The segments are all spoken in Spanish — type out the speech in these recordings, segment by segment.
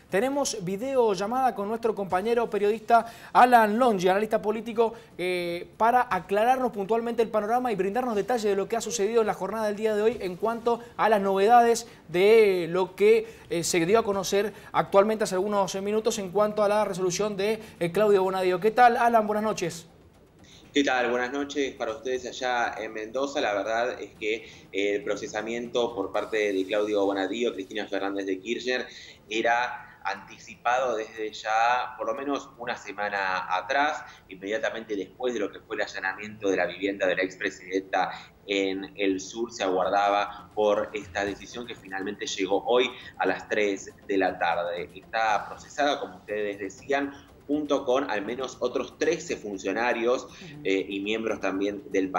Tenemos videollamada con nuestro compañero periodista Alan Longi, analista político, para aclararnos puntualmente el panorama y brindarnos detalles de lo que ha sucedido en la jornada del día de hoy en cuanto a las novedades de lo que se dio a conocer actualmente hace algunos minutos en cuanto a la resolución de Claudio Bonadío. ¿Qué tal, Alan? Buenas noches. ¿Qué tal? Buenas noches para ustedes allá en Mendoza. La verdad es que el procesamiento por parte de Claudio Bonadío, Cristina Fernández de Kirchner, era anticipado desde ya por lo menos una semana atrás, inmediatamente después de lo que fue el allanamiento de la vivienda de la expresidenta en el sur. Se aguardaba por esta decisión que finalmente llegó hoy a las 3 de la tarde. Está procesada, como ustedes decían, junto con al menos otros 13 funcionarios y miembros también del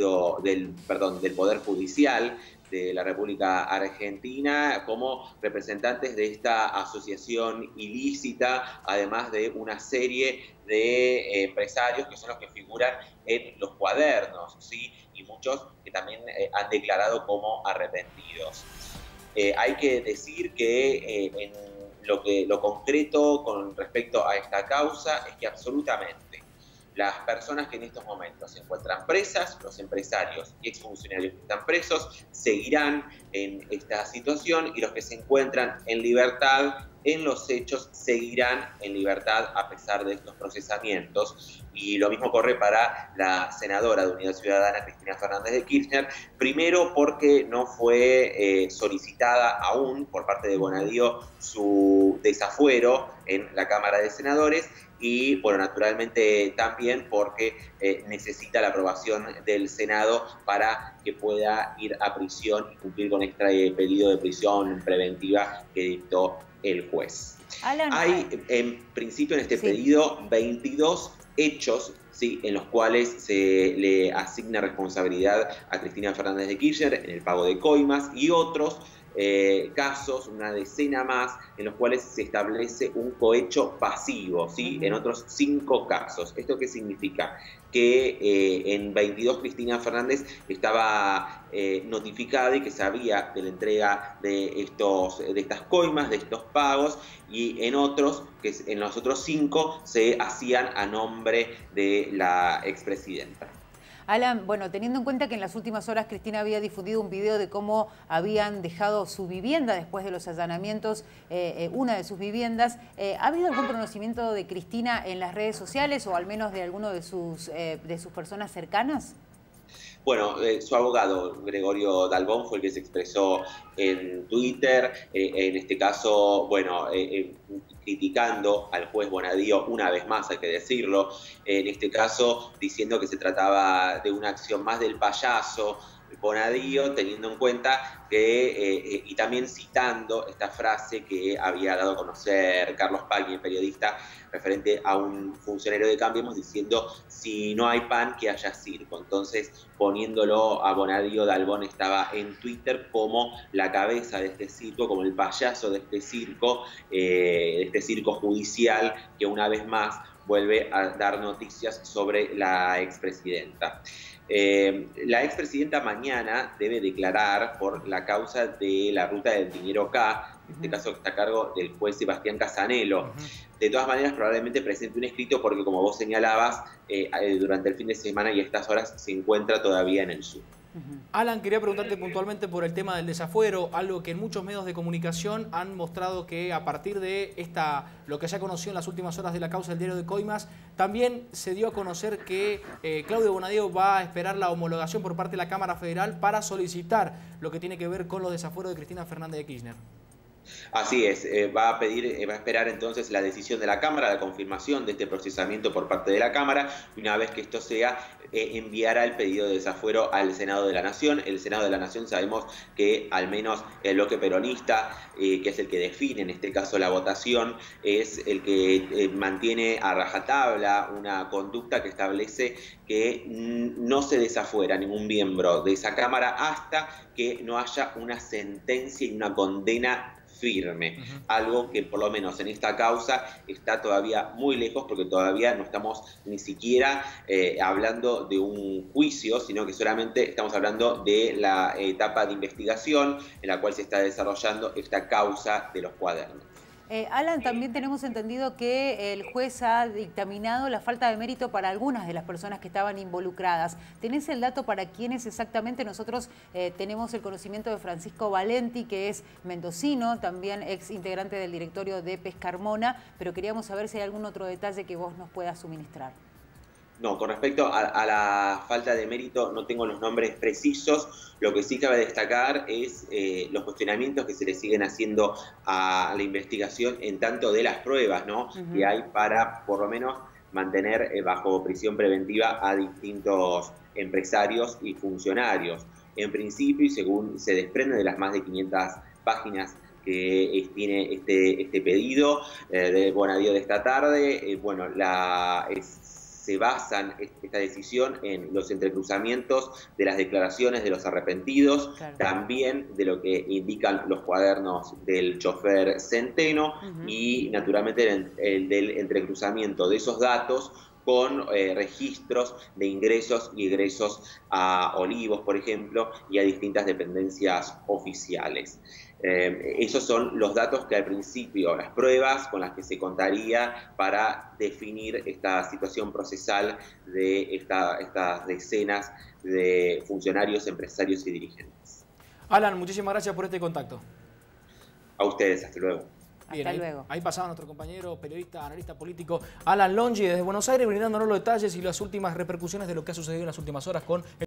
del Poder Judicial de la República Argentina, como representantes de esta asociación ilícita, además de una serie de empresarios que son los que figuran en los cuadernos, ¿sí? Y muchos que también han declarado como arrepentidos. Hay que decir que en lo concreto con respecto a esta causa es que absolutamente las personas que en estos momentos se encuentran presas, los empresarios y exfuncionarios que están presos, seguirán en esta situación, y los que se encuentran en libertad en los hechos seguirán en libertad a pesar de estos procesamientos. Y lo mismo corre para la senadora de Unidad Ciudadana, Cristina Fernández de Kirchner, primero porque no fue solicitada aún por parte de Bonadío su desafuero en la Cámara de Senadores, y bueno, naturalmente también porque necesita la aprobación del Senado para que pueda ir a prisión y cumplir con este pedido de prisión preventiva que dictó el juez. Alan, hay en principio en este pedido 22 hechos, ¿sí?, en los cuales se le asigna responsabilidad a Cristina Fernández de Kirchner en el pago de coimas, y otros casos, una decena más, en los cuales se establece un cohecho pasivo, ¿sí?, en otros 5 casos. ¿Esto qué significa? Que en 22 Cristina Fernández estaba notificada y que sabía de la entrega de estas coimas, de estos pagos, y en los otros 5 se hacían a nombre de la expresidenta. Alan, bueno, teniendo en cuenta que en las últimas horas Cristina había difundido un video de cómo habían dejado su vivienda después de los allanamientos, una de sus viviendas, ¿ha habido algún conocimiento de Cristina en las redes sociales o al menos de alguno de sus personas cercanas? Bueno, su abogado, Gregorio Dalbón, fue el que se expresó en Twitter, en este caso, bueno, criticando al juez Bonadío una vez más, hay que decirlo, en este caso diciendo que se trataba de una acción más del payaso Bonadío, teniendo en cuenta que, y también citando esta frase que había dado a conocer Carlos Pagni, periodista, referente a un funcionario de Cambiemos, diciendo: si no hay pan, que haya circo. Entonces, poniéndolo a Bonadío, Dalbón estaba en Twitter como la cabeza de este circo, como el payaso de este circo judicial, que una vez más vuelve a dar noticias sobre la expresidenta. La expresidenta mañana debe declarar por la causa de la ruta del dinero K, en este caso está a cargo del juez Sebastián Casanelo. De todas maneras, probablemente presente un escrito porque, como vos señalabas, durante el fin de semana y a estas horas se encuentra todavía en el sur. Alan, quería preguntarte puntualmente por el tema del desafuero, algo que en muchos medios de comunicación han mostrado que a partir de lo que se ha conocido en las últimas horas de la causa del diario de Coimas, también se dio a conocer que Claudio Bonadío va a esperar la homologación por parte de la Cámara Federal para solicitar lo que tiene que ver con los desafueros de Cristina Fernández de Kirchner. Así es, va a esperar entonces la decisión de la Cámara, la confirmación de este procesamiento por parte de la Cámara, y una vez que esto sea, enviará el pedido de desafuero al Senado de la Nación. El Senado de la Nación, sabemos que al menos el bloque peronista, que es el que define en este caso la votación, es el que mantiene a rajatabla una conducta que establece que no se desafuera ningún miembro de esa Cámara hasta que no haya una sentencia y una condena firme, algo que por lo menos en esta causa está todavía muy lejos, porque todavía no estamos ni siquiera hablando de un juicio, sino que solamente estamos hablando de la etapa de investigación en la cual se está desarrollando esta causa de los cuadernos. Alan, también tenemos entendido que el juez ha dictaminado la falta de mérito para algunas de las personas que estaban involucradas. ¿Tenés el dato para quiénes exactamente? Nosotros tenemos el conocimiento de Francisco Valenti, que es mendocino, también ex integrante del directorio de Pescarmona, pero queríamos saber si hay algún otro detalle que vos nos puedas suministrar. No, con respecto a la falta de mérito no tengo los nombres precisos. Lo que sí cabe destacar es los cuestionamientos que se le siguen haciendo a la investigación en tanto de las pruebas, ¿no? Que hay para, por lo menos, mantener bajo prisión preventiva a distintos empresarios y funcionarios. En principio, y según se desprende de las más de 500 páginas que tiene este pedido de Bonadío de esta tarde, bueno, se basan esta decisión en los entrecruzamientos de las declaraciones de los arrepentidos, claro, también de lo que indican los cuadernos del chofer Centeno y naturalmente el del entrecruzamiento de esos datos con registros de ingresos y egresos a Olivos, por ejemplo, y a distintas dependencias oficiales. Esos son los datos que al principio, las pruebas con las que se contaría para definir esta situación procesal de estas decenas de funcionarios, empresarios y dirigentes. Alan, muchísimas gracias por este contacto. A ustedes, hasta luego. Bien, ahí pasaba nuestro compañero, periodista, analista político, Alan Longi, desde Buenos Aires, brindándonos los detalles y las últimas repercusiones de lo que ha sucedido en las últimas horas con